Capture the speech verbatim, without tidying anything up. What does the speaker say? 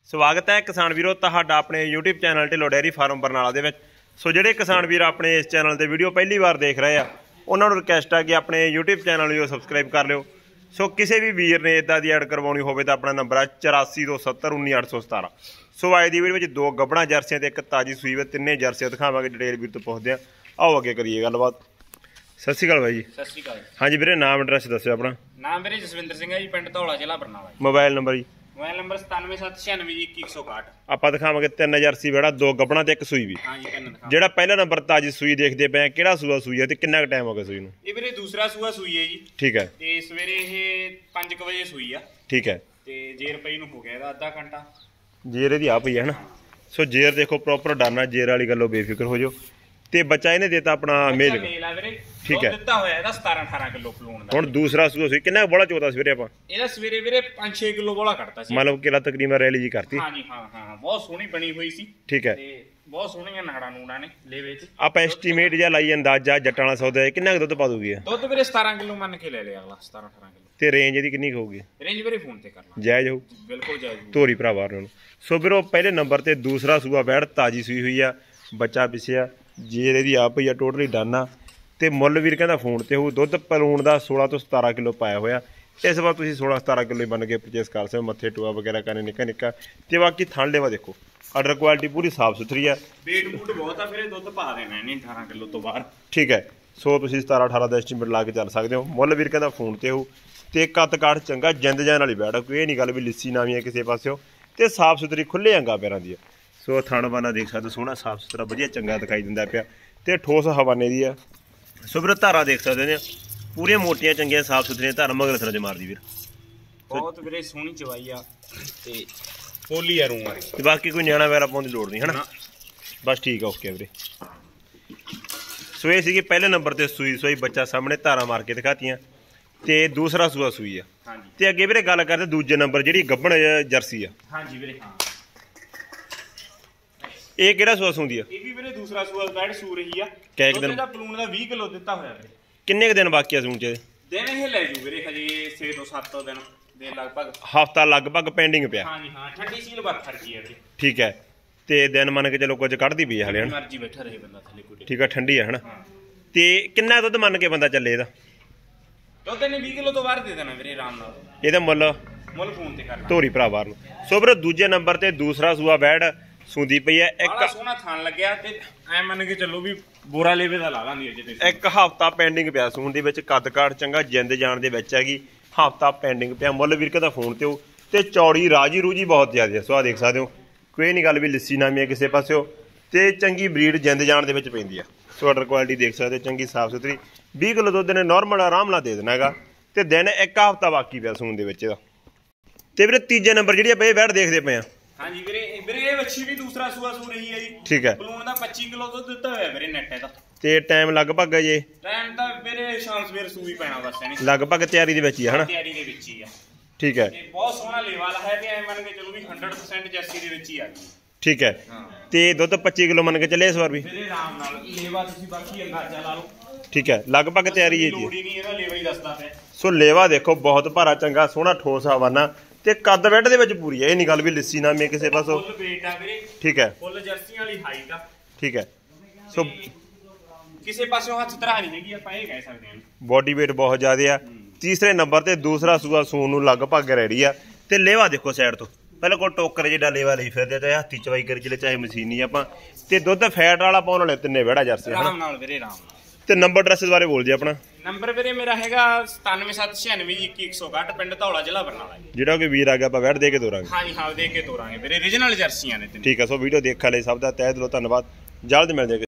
स्वागत है किसान वीरो तुहाडा अपने YouTube channel Dhillon dairy farm Barnala दे विच। सो जिहड़े किसान वीर अपने इस चैनल ते वीडियो पहली बार देख रहे हैं उन्होंने रिक्वेस्ट है कि अपने यूट्यूब चैनल को सबसक्राइब कर लियो। सो किसी भी वीर ने इदा की ऐड करवानी हो तो अपना नंबर है चौरासी दो सत्तर उन्नी अठ सौ सतारह। सो अज की वीडियो में दो गब्बड़ा जर्सियां ते एक ताजी सूई वे तिन्ने जर्सियां दिखावांगे। डिटेल वीर तो पुछदे आ आओ अगे करिए गलबात। सत श्री अकाल भाई जी। सत श्री अकाल। हाँ जी वीरे नाम एड्रैस दस्यो अपना। नाम मेरे जसविंदर सिंह है जी, पिंड धौला जिला बरनाला। मोबाइल नंबर जी। मोबाइल नंबर सतानवे सत्त छियानवे जी इक्की एक सौ इकाहठ। ਆਪਾਂ ਦਿਖਾਵਾਂਗੇ ਤਿੰਨ ਜਰਸੀ ਬੇੜਾ ਦੋ ਗੱਬਣਾ ਤੇ ਇੱਕ ਸੂਈ ਵੀ। हाँ जी तीन दिखा। ਜਿਹੜਾ ਪਹਿਲਾ ਨੰਬਰ ਤਾਜੀ ਸੂਈ ਦੇਖਦੇ ਪਏ ਆ ਕਿਹੜਾ ਸੂਆ ਸੂਈ ਹੈ ਤੇ ਕਿੰਨਾ ਟਾਈਮ ਹੋ ਗਿਆ ਸੂਈ ਨੂੰ? ਇਹ ਵੀਰੇ ਦੂਸਰਾ ਸੂਆ ਸੂਈ ਹੈ ਜੀ। ਠੀਕ ਹੈ ਤੇ ਸਵੇਰੇ ਇਹ ਪੰਜ ਕੁ ਵਜੇ ਸੂਈ ਆ। ਠੀਕ ਹੈ ਤੇ ਜੇਰ ਪਈ ਨੂੰ ਹੋ ਗਿਆ ਇਹਦਾ ਅੱਧਾ ਘੰਟਾ। ਜੇਰ ਇਹਦੀ ਆ ਪਈ ਹੈ ਹਨਾ। ਸੋ ਜੇਰ ਦੇਖੋ ਪ੍ਰੋਪਰ ਡਾਨਾ ਜੇਰ ਵਾਲੀ ਗੱਲੋਂ ਬੇਫਿਕਰ ਹੋ ਜਾਓ। ਤੇ ਬੱਚਾ ਇਹਨੇ ਦਿੱਤਾ ਆਪਣਾ ਮੇਲ ਮੇਲ ਆ ਵੀਰੇ। ਠੀਕ ਹੈ ਦਿੱਤਾ ਹੋਇਆ ਇਹਦਾ ਸਤਾਰਾਂ ਅਠਾਰਾਂ ਕਿਲੋ ਫਲੂਣ ਦਾ। ਹੁਣ ਦੂਸਰਾ ਸੂਆ ਸੂਈ ਕਿੰਨਾ ਬੋਲਾ ਚੋਦਾ ਸਵੇਰੇ ਆਪਾਂ? ਇਹਦਾ ਸਵੇਰੇ ਵੀਰੇ ਪੰਜ ਛੇ ਕਿਲੋ ਬੋਲਾ ਕੱਢਤਾ ਸੀ। ਮਤਲਬ ਕਿਲਾ ਤਕਰੀਬਨ ਰੈਲੀ ਜੀ ਕਰਤੀ। ਹਾਂ ਜੀ ਹਾਂ ਹਾਂ ਬਹੁਤ ਸੋਹਣੀ ਬਣੀ ਹੋਈ ਸੀ। ਠੀਕ ਹੈ ਤੇ ਬਹੁਤ ਸੋਹਣੀਆਂ ਨਾੜਾਂ ਨੂੜਾਂ ਨੇ ਲੇਵੇ ਚ। ਆਪਾਂ ਐਸਟੀਮੇਟ ਜਾਂ ਲਾਈ ਅੰਦਾਜ਼ਾ ਜੱਟਾਂ ਵਾਲਾ ਸੌਦਾ ਹੈ ਕਿੰਨਾ ਕੁ ਦੁੱਧ ਪਾ ਦੂਗੀ? ਦੁੱਧ ਵੀਰੇ ਸਤਾਰਾਂ ਕਿਲੋ ਮੰਨ ਕੇ ਲੈ ਲਿਆ ਅਗਲਾ ਸਤਾਰਾਂ ਅਠਾਰਾਂ ਕਿਲੋ। ਤੇ ਰੇਂਜ ਇਹਦੀ ਕਿੰਨੀ ਹੋਊਗੀ? ਰੇਂਜ ਵੀਰੇ ਫੋਨ ਤੇ ਕਰਨਾ ਜਾਇਜ਼ ਹੋਊ? ਬਿਲਕੁਲ ਜਾਇਜ਼। ਧੋਰੀ ਭਰਾ ਬਾਹਰ ਨੂੰ। ਸੋ ਵੀਰੋ ਪਹਿਲੇ ਨੰਬਰ ਤੇ ਦੂਸਰਾ ਸੂਆ ਬੈੜ ਤਾਜੀ ਸੂਈ ਹੋਈ ਆ, ਬੱਚਾ ਪਿਸਿਆ ਜੇਰ ਇਹਦੀ ਆ ਪਈ ਆ ਟੋਟਲੀ ਡਾਨਾ। ਤੇ ਮੁੱਲ ਵੀਰ ਕਹਿੰਦਾ ਫੋਨ ਤੇ ਹੋਊ। ਦੁੱਧ ਪਲੂਣ ਦਾ सोलह ਤੋਂ सतारह ਕਿਲੋ ਪਾਇਆ ਹੋਇਆ। ਇਸ ਵਾਰ ਤੁਸੀਂ सोलह सतारह ਕਿਲੋ ਹੀ ਬਣ ਕੇ ਪਰਚੇਸ ਕਰ ਸਕਦੇ ਹੋ। ਮੱਥੇ ਟੋਆ ਵਗੈਰਾ ਕਰਨੇ ਨਿੱਕਾ ਨਿੱਕਾ। ਤੇ ਬਾਕੀ ਥਣ ਲੇਵਾ ਦੇਖੋ ਆਰਡਰ ਕੁਆਲਿਟੀ ਪੂਰੀ ਸਾਫ ਸੁਥਰੀ ਆ। ਵੇਟ ਬੂਟ ਬਹੁਤ ਆ ਫਿਰ ਦੁੱਧ ਪਾ ਦੇਣਾ ਇਹਨੇ ਅਠਾਰਾਂ ਕਿਲੋ ਤੋਂ ਬਾਹਰ। ਠੀਕ ਹੈ ਸੋ ਤੁਸੀਂ सतारह अठारह ਦਾ ਐਸਟੀਮੇਟ ਲਾ ਕੇ ਚੱਲ ਸਕਦੇ ਹੋ। ਮੁੱਲ ਵੀਰ ਕਹਿੰਦਾ ਫੋਨ ਤੇ ਹੋਊ। ਤੇ ਕੱਦ ਕਾਠ ਚੰਗਾ ਜਿੰਦ ਜਾਨ ਵਾਲੀ ਬੈੜ ਕੋਈ ਇਹ ਨਹੀਂ ਗੱਲ ਵੀ ਲਿੱਸੀ ਨਾਵੀਂ ਹੈ ਕਿਸੇ ਪਾਸਿਓ। ਤੇ ਸਾਫ ਸੁਥਰੀ ਖੁੱਲੇ ਅੰਗਾ ਪੈਰਾਂ ਦੀ ਆ। ਸੋ ਥਣ ਬਾਨਾ ਦੇਖ ਸਕਦੇ ਸੋਹਣਾ ਸਾਫ ਸੁਥਰਾ ਵਧੀਆ ਚੰਗਾ ਦਿਖਾਈ ਦਿੰਦਾ ਪਿਆ। ਤੇ ਠੋਸ ਹਵਾਨੇ ਦੀ ਆ। ਸੋ ਵੀਰ ਧਾਰਾ ਦੇਖ ਸਕਦੇ ਨੇ ਪੂਰੀਆਂ ਮੋਟੀਆਂ ਚੰਗੀਆਂ ਸਾਫ ਸੁਥਰੀਆਂ ਧਾਰਾ ਮਗਰ ਥਰਾ ਚ ਮਾਰਦੀ ਵੀਰ। ਬਹੁਤ ਵੀਰੇ ਸੋਹਣੀ ਚਵਾਈ ਆ ਤੇ ਪੋਲੀ ਆ ਰੂੰ ਆ। ਤੇ ਬਾਕੀ ਕੋਈ ਨਿਆਣਾ ਵੈਰਾ ਪਾਉਣ ਦੀ ਲੋੜ ਨਹੀਂ ਹਨਾ। ਬਸ ਠੀਕ ਆ ਓਕੇ ਵੀਰੇ। ਸੋ ਇਹ ਸੀਗੀ ਪਹਿਲੇ ਨੰਬਰ ਤੇ ਸੂਈ ਸੋਈ ਬੱਚਾ ਸਾਹਮਣੇ ਧਾਰਾ ਮਾਰ ਕੇ ਦਿਖਾਤੀਆਂ। ਤੇ ਦੂਸਰਾ ਸੂਆ ਸੂਈ ਆ। ਹਾਂਜੀ ਤੇ ਅੱਗੇ ਵੀਰੇ ਗੱਲ ਕਰਦੇ ਦੂਜੇ ਨੰਬਰ ਜਿਹੜੀ ਗੱਬਣ ਜਰਸੀ ਆ। ਹਾਂਜੀ ਵੀਰੇ ਹਾਂ। ਇਹ ਕਿਹੜਾ ਸੂਆ ਸੂੰਦੀ ਆ? ਇਹ ਵੀ ਵੀਰੇ ਦੂਸਰਾ ਸੂਆ ਬੈਡ ਸੂ ਰਹੀ ਆ। ਕਿੰਨੇ ਦਿਨ ਦਾ ਪਲੂਣ ਦਾ ਵੀਹ ਕਿਲੋ ਦਿੱਤਾ ਹੋਇਆ ਵੀਰੇ। ਕਿੰਨੇ ਕੁ ਦਿਨ ਬਾਕੀ ਆ ਸੂਣ ਚ? ਦਿਨ ਇਹ ਲੈ ਜੂ ਵੀਰੇ ਹਜੇ ਛੇ ਤੋਂ ਸੱਤ ਦਿਨ ਦੇ ਲਗਭਗ। ਹਫਤਾ ਲਗਭਗ ਪੈਂਡਿੰਗ ਪਿਆ। ਹਾਂਜੀ ਹਾਂ ਠੰਡੀ ਸੀਲ ਬਾਤ ਖਰਚੀ ਹੈ ਵੀਰੇ। ਠੀਕ ਹੈ ਤੇ ਦਿਨ ਮੰਨ ਕੇ ਚਲੋ ਕੁਝ ਕੱਢਦੀ ਪਈ ਹਲੇ ਹਨਾ। ਮਰਜੀ ਬੈਠਾ ਰਹੇ ਬੰਦਾ ਥੱਲੇ ਕੋਈ। ਠੀਕ ਆ ਠੰਡੀ ਆ ਹਨਾ। ਤੇ ਕਿੰਨਾ ਦੁੱਧ ਮੰਨ ਕੇ ਬੰਦਾ ਚੱਲੇ ਇਹਦਾ? ਦੁੱਧ ਨੇ ਵੀਹ ਕਿਲੋ ਤੋਂ ਬਾਹਰ ਦੇ ਦੇਣਾ ਵੀਰੇ ਆਰਾਮ ਨਾਲ। ਇਹਦਾ ਮੁੱਲ ਮੁੱਲ ਫੋਨ ਤੇ ਕਰਨਾ ਧੋਰੀ ਭਰਾ ਬਾਹਰ ਨੂੰ। ਸੋ ਵੀਰੇ ਦੂਜੇ ਨੰਬਰ ਤੇ ਦੂਸਰਾ ਸੂਆ ਬੈੜ ਸੁੰਦੀ ਪਈ ਹੈ। ਬੜਾ ਇੱਕ ਸੋਹਣਾ ਥਾਣ ਲੱਗਿਆ ਤੇ ਐ ਮੰਨ ਕੇ ਚੱਲੋ ਵੀ ਬੋਰਾ ਲੇਵੇ ਦਾ ਲਾ ਲਾਂਦੀ ਅਜੇ ਤੇ। ਇੱਕ ਹਫਤਾ ਪੈਂਡਿੰਗ ਪਿਆ ਸੂਣ ਦੇ ਵਿੱਚ। ਕੱਦ ਕਾਠ ਚੰਗਾ ਜਿੰਦ ਜਾਣ ਦੇ ਵਿੱਚ ਹੈਗੀ। ਹਫਤਾ ਪੈਂਡਿੰਗ ਪਿਆ। ਮੁੱਲ ਵੀਰ ਕਹਿੰਦਾ ਫੋਨ ਤੇ ਹੋ। ਤੇ ਚੌੜੀ ਰਾਜੀ ਰੂਜੀ ਬਹੁਤ ਜ਼ਿਆਦਾ ਹੈ। ਸੋ ਆ ਦੇਖ ਸਕਦੇ ਹੋ ਕੋਈ ਨਹੀਂ ਗੱਲ ਵੀ ਲਿੱਸੀ ਨਾਮੀ ਹੈ ਕਿਸੇ ਪਾਸਿਓ। ਤੇ ਚੰਗੀ ਬਰੀਡ ਜਿੰਦ ਜਾਣ ਦੇ ਵਿੱਚ ਪੈਂਦੀ ਆ। ਸੋ ਆਰਡਰ ਕੁਆਲਿਟੀ ਦੇਖ ਸਕਦੇ ਚੰਗੀ ਸਾਫ ਸੁਥਰੀ। ਵੀਹ ਕਿਲੋ ਦੁੱਧ ਨੇ ਨਾਰਮਲ ਆਰਾਮ ਨਾਲ ਦੇ ਦੇਣਾ ਹੈਗਾ। ਤੇ ਦਿਨ ਇੱਕ ਹਫਤਾ ਬਾਕੀ ਪਿਆ ਸੂਣ ਦੇ ਵਿੱਚ ਇਹਦਾ। ਤੇ ਵੀਰੇ ਤੀਜੇ ਨੰਬਰ ਜਿਹੜੀ ਆਪਾਂ ਇਹ ਬੈੜ ਦੇਖਦੇ ਪਏ ਆ। ਹਾਂਜੀ ਵੀਰੇ ਵੀਰੇ ਇਹ ਵੱਛੀ ਵੀ ਦੂਸਰਾ ਸੂਆ ਸੂ ਰਹੀ ਹੈ ਜੀ। ਠੀਕ ਹੈ ਬਲੂਨ ਦਾ ਪੱਚੀ ਕਿਲੋ ਦੁੱਧ ਦਿੱਤਾ ਹੋਇਆ ਵੀਰੇ ਨੈਟ ਇਹਦਾ। ਤੇ ਟਾਈਮ ਲਗਭਗ ਹੈ ਜੇ? ਟਾਈਮ ਤਾਂ ਵੀਰੇ ਸ਼ਾਮ ਸਵੇਰ ਸੂਈ ਪੈਣਾ ਬਸ ਇਹਨੇ। ਲਗਭਗ ਤਿਆਰੀ ਦੇ ਵਿੱਚ ਹੀ ਹੈ ਹਨਾ। ਤਿਆਰੀ ਦੇ ਵਿੱਚ ਹੀ ਆ। ਠੀਕ ਹੈ ਤੇ ਬਹੁਤ ਸੋਹਣਾ ਲੇਵਾ ਹੈ ਤੇ ਐ ਮੰਨ ਕੇ ਚਲੋ ਵੀ ਸੌ ਪਰਸੈਂਟ ਜਰਸੀ ਦੇ ਵਿੱਚ ਹੀ ਆ ਗਈ। ਠੀਕ ਹੈ ਤੇ ਦੁੱਧ ਪੱਚੀ ਕਿਲੋ ਮੰਨ ਕੇ ਚੱਲੇ ਇਸ ਵਾਰ ਵੀ? ਵੀਰੇ ਆਰਾਮ ਨਾਲ ਲੇਵਾ ਤੁਸੀਂ ਬਾਕੀ ਅੰਦਾਜ਼ਾ ਲਾ ਲਓ। ਠੀਕ ਹੈ ਲਗਭਗ ਤਿਆਰੀ ਹੈ ਜੀ। ਲੋੜ ਹੀ ਨਹੀਂ ਇਹਦਾ ਲੇਵਾ ਹੀ ਦੱਸਦਾ ਪਿਆ। ਸੋ ਲੇਵਾ ਦੇਖੋ ਬਹੁਤ ਭਾਰਾ ਚੰਗਾ ਸੋਹਣਾ ਠੋਸ ਹਵਾਨਾ। ਤੇ ਕੱਦ ਬੈੱਡ ਦੇ ਵਿੱਚ ਪੂਰੀ ਹੈ। ਇਹ ਨਹੀਂ ਗੱਲ ਵੀ ਲਿੱਸੀ ਨਾ ਮੇ ਕਿਸੇ ਪਾਸੋਂ। ਫੁੱਲ ਵੇਟ ਆ ਵੀਰੇ। ਠੀਕ ਹੈ ਫੁੱਲ ਜਰਸੀਆਂ ਵਾਲੀ ਹਾਈਟ ਆ। ਠੀਕ ਹੈ ਸੋ ਕਿਸੇ ਪਾਸੋਂ ਹੱਥ ਧਰਾ ਨਹੀਂ ਹੈਗੀ ਆਪਾਂ ਇਹ ਕਹਿ ਸਕਦੇ ਹਾਂ। ਬੋਡੀ ਵੇਟ ਬਹੁਤ ਜ਼ਿਆਦਾ ਆ। ਤੀਸਰੇ ਨੰਬਰ ਤੇ ਦੂਸਰਾ ਸੂਆ ਸੂਣ ਨੂੰ ਲਗਭਗ ਰੈਡੀ ਆ। ਤੇ ਲੇਵਾ ਦੇਖੋ ਸਾਈਡ ਤੋਂ ਪਹਿਲਾਂ ਕੋਲ ਟੋਕਰ ਜਿਹੜਾ ਲੇਵਾ ਲਈ ਫਿਰਦੇ ਚਾਹੇ ਹੱਥੀ ਚਵਾਈ ਕਰੀ ਚਲੇ ਚਾਹੇ ਮਸ਼ੀਨੀ ਆਪਾਂ। ਤੇ ਦੁੱਧ ਫੈਟ ਵਾਲਾ ਪਾਉਣ ਵਾਲੇ ਤਿੰਨੇ ਵਿਹੜਾ ਜਰਸੀ ਆਰਾਮ ਨਾਲ ਵੀਰੇ ਆਰਾਮ ਨਾਲ। ਤੇ ਨੰਬਰ ਐਡਰੈਸ ਬਾਰੇ ਬੋਲ ਜੀ ਆਪਣਾ। ਨੰਬਰ ਵੀਰੇ ਮੇਰਾ ਹੈਗਾ ਸਤਾਨਵੇਂ ਸੱਤ ਛਿਆਨਵੇਂ ਜੀ ਇੱਕੀ ਇੱਕ ਸੌ ਇਕਾਹਠ ਪਿੰਡ ਧੌਲਾ ਜ਼ਿਲ੍ਹਾ ਬਰਨਾਲਾ। ਜਿਹੜਾ ਕੋਈ ਵੀਰ ਆ ਗਿਆ ਆਪਾਂ ਵੈਟ ਦੇ ਕੇ ਤੋਰਾਂਗੇ। ਹਾਂਜੀ ਹਾਂ ਦੇ ਕੇ ਤੋਰਾਂਗੇ ਵੀਰੇ ਰੀਜਨਲ ਜਰਸੀਆਂ ਨੇ। ਠੀਕ ਆ ਸੋ ਵੀਡੀਓ ਦੇਖਣ ਲਈ ਸਭ ਦਾ ਤਹਿ ਦਿਲੋਂ ਧੰਨਵਾਦ। ਜਲਦ ਮਿਲਦੇ।